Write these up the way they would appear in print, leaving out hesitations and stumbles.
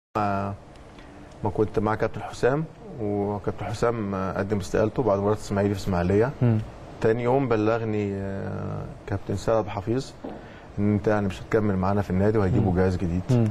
ما كنت مع كابتن حسام، وكابتن حسام قدم استقالته بعد مباراه الاسماعيلي في اسماعيليه. تاني يوم بلغني كابتن سيد عبد الحفيظ ان انت يعني مش هتكمل معانا في النادي وهيجيبوا جهاز جديد.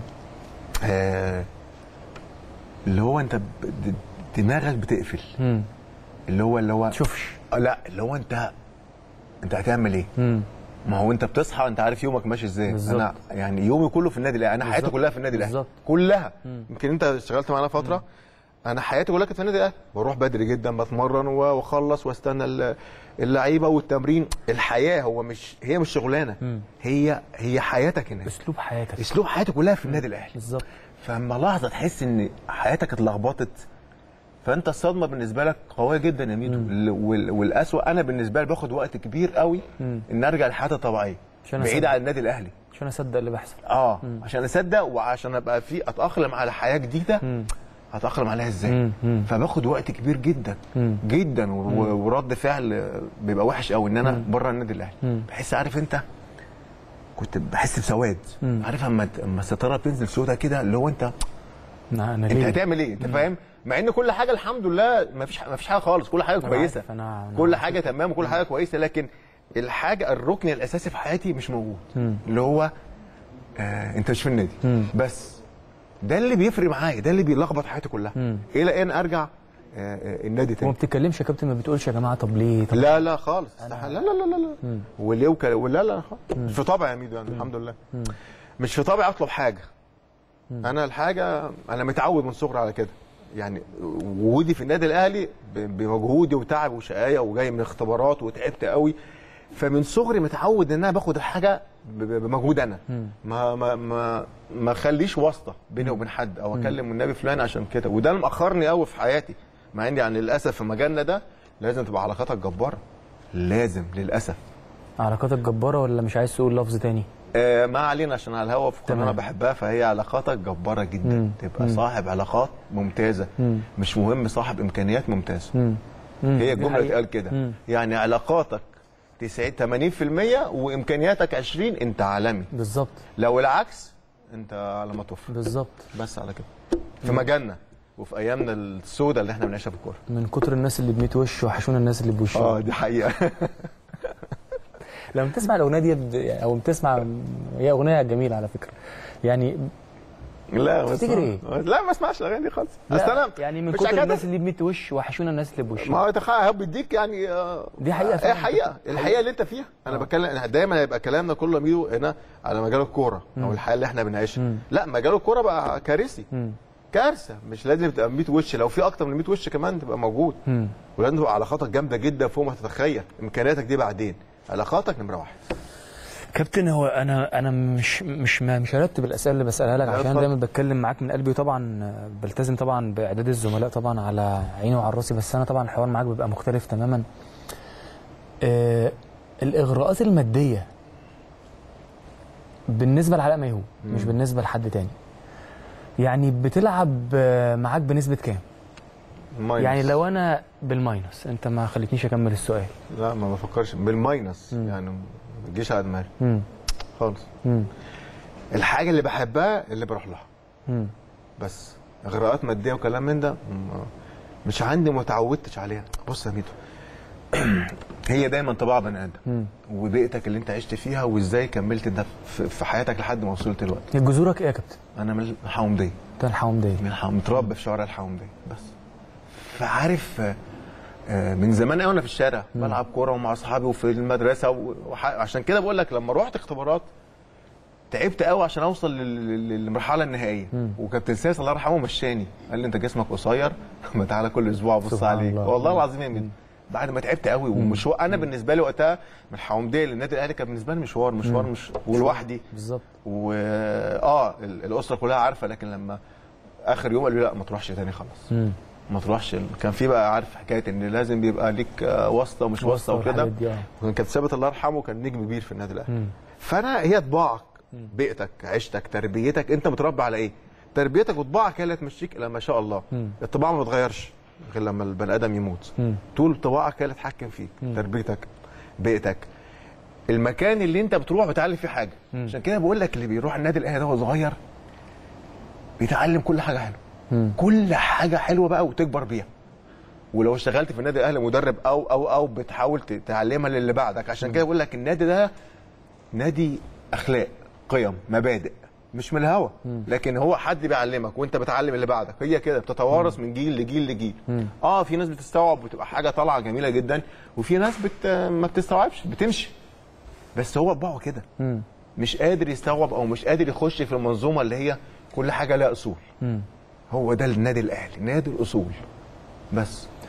اللي هو انت دماغك بتقفل. اللي هو تشوفش. لا اللي هو انت هتعمل ايه؟ ما هو انت بتصحى انت عارف يومك ماشي ازاي. انا يعني يومي كله في النادي الاهلي، انا حياتي كلها في النادي الاهلي كلها. يمكن انت اشتغلت معانا فتره. انا حياتي كلها كانت في النادي الاهلي، بروح بدري جدا بتمرن واخلص واستنى اللعيبه والتمرين. الحياه هي مش شغلانه، هي حياتك هناك، اسلوب حياتك كلها في النادي الاهلي بالظبط. فاما لحظه تحس ان حياتك اتلخبطت، فانت الصدمه بالنسبه لك قويه جدا يا ميدو. والاسوأ انا بالنسبه لي باخد وقت كبير قوي ان ارجع لحياتي الطبيعيه بعيد عن النادي الاهلي عشان اصدق اللي بيحصل. عشان اصدق وعشان ابقى اتاقلم على حياه جديده. هتاقلم عليها ازاي؟ فباخد وقت كبير جدا جدا ورد فعل بيبقى وحش قوي ان انا بره النادي الاهلي. بحس عارف انت كنت بحس بسواد. عارف اما الستاره بتنزل سودا كده اللي هو انت هتعمل ايه؟ انت فاهم؟ مع ان كل حاجه الحمد لله ما فيش حاجه خالص، كل حاجه كويسه، كل حاجه تمام وكل حاجه كويسه، لكن الركن الاساسي في حياتي مش موجود. اللي هو انت مش في النادي. بس ده اللي بيفرق معايا، ده اللي بيلخبط حياتي كلها الى ان ارجع النادي تاني. وما بتتكلمش يا كابتن، ما بتقولش يا جماعه طب ليه؟ لا خالص، لا لا لا لا وليه لا خالص. في طبعي يا ميدو يعني الحمد لله. مش في طبعي اطلب حاجه. انا الحاجه انا متعود من صغري على كده. يعني وجودي في النادي الاهلي بمجهودي وتعب وشقايه وجاي من اختبارات وتعبت قوي، فمن صغري متعود ان انا باخد الحاجه بمجهود انا. ما اخليش واسطه بيني وبين حد او اكلم النبي فلان عشان كده. وده اللي مأخرني قوي في حياتي، مع اني يعني للاسف في مجالنا ده لازم تبقى علاقاتك جباره. لازم للاسف علاقاتك جباره، ولا مش عايز تقول لفظ تاني؟ ما علينا عشان على الهوا في قناه انا بحبها، فهي علاقاتك جباره جدا. تبقى صاحب علاقات ممتازه، مش مهم صاحب امكانيات ممتازه. هي الجمله اللي اتقال كده. يعني علاقاتك 80% وامكانياتك 20، انت عالمي بالظبط. لو العكس انت على ما تفرق بالظبط. بس على كده في مجالنا وفي ايامنا السوداء اللي احنا بنعيشها في الكوره. من كتر الناس اللي ب100 وش وحشونا الناس اللي بوشهم. دي حقيقه. لما تسمع الاغنيه دي او بتسمع، هي اغنيه جميله على فكره يعني. لا تفتكر ايه؟ لا ما اسمعش الاغاني دي خالص. اصل انا يعني من كتر الناس اللي ب100 وش وحشونا الناس اللي بوشهم. ما هو تخيل بيديك يعني دي حقيقه. ايه حقيقه؟ الحقيقه اللي انت فيها. انا بتكلم دايما هيبقى كلامنا كله ميدو هنا على مجال الكوره او الحياه اللي احنا بنعيشها. لا مجال الكوره بقى كارثي. كارثه. مش لازم تبقى 100 وش، لو في اكتر من 100 وش كمان تبقى موجود. ولازم تبقى علاقاتك جامده جدا فوق ما تتخيل. امكانياتك دي بعدين، علاقاتك نمره واحد. كابتن، هو انا مش هرتب الاسئله اللي بسالها لك عشان دايما بتكلم معاك من قلبي، وطبعا بلتزم طبعا باعداد الزملاء طبعا على عيني وعلى راسي، بس انا طبعا الحوار معاك بيبقى مختلف تماما. الاغراءات الماديه بالنسبه لعلاء ميهوب مش بالنسبه لحد تاني، يعني بتلعب معاك بنسبه كام؟ ماينس. يعني لو انا بالماينس، انت ما خليتنيش اكمل السؤال. لا ما بفكرش بالماينس. يعني ما تجيش على دماغي خالص. الحاجه اللي بحبها اللي بروح لها. بس اغراءات ماديه وكلام من ده مش عندي، ما اتعودتش عليها. بص يا ميدو، هي دايما طباع بني ادم وبيئتك اللي انت عشت فيها وازاي كملت ده في حياتك لحد ما وصلت دلوقتي. جذورك ايه يا كابتن؟ انا من الحومديه. انت الحومديه؟ متربي في شوارع الحومديه بس. فعارف من زمان قوي انا في الشارع بلعب كوره ومع اصحابي وفي المدرسه وعشان كده بقول لك لما روحت اختبارات تعبت قوي عشان اوصل للمرحله النهائيه. وكابتن سياس الله يرحمه مشاني، قال لي انت جسمك قصير، ما تعالى كل اسبوع ابص عليك. والله العظيم يا مين، بعد ما تعبت قوي ومشوار. انا بالنسبه لي وقتها من الحومديه للنادي الاهلي كان بالنسبه لي مشوار مش ولوحدي بالظبط. الاسره كلها عارفه، لكن لما اخر يوم قالوا لي لا ما تروحش تاني خلاص. ما تروحش. كان في بقى عارف حكايه ان لازم بيبقى ليك واسطه ومش واسطه وكده. وكان كابتن ثابت الله يرحمه كان نجم كبير في النادي الاهلي. فانا هي طباعك، بيئتك، عيشتك، تربيتك. انت متربى على ايه؟ تربيتك وطباعك هي اللي هتمشيك الى ما شاء الله. الطباع ما بتغيرش غير لما البني ادم يموت. طول طباعك هي اللي تتحكم فيك. تربيتك، بيئتك، المكان اللي انت بتروح بتعلم فيه حاجه. عشان كده بقول لك اللي بيروح النادي الاهلي ده وهو صغير بيتعلم كل حاجه حلوه، كل حاجه حلوه بقى وتكبر بيها. ولو اشتغلت في النادي الاهلي مدرب او بتحاول تعلمها للي بعدك. عشان كده بقول لك النادي ده نادي اخلاق، قيم، مبادئ، مش من الهوا، لكن هو حد بيعلمك وانت بتعلم اللي بعدك. هي كده بتتوارث من جيل لجيل لجيل. في ناس بتستوعب وبتبقى حاجه طالعه جميله جدا، وفي ناس ما بتستوعبش بتمشي. بس هو طبعه كده، مش قادر يستوعب او مش قادر يخش في المنظومه اللي هي كل حاجه لها اصول. هو ده النادي الاهلي، نادي الاصول بس.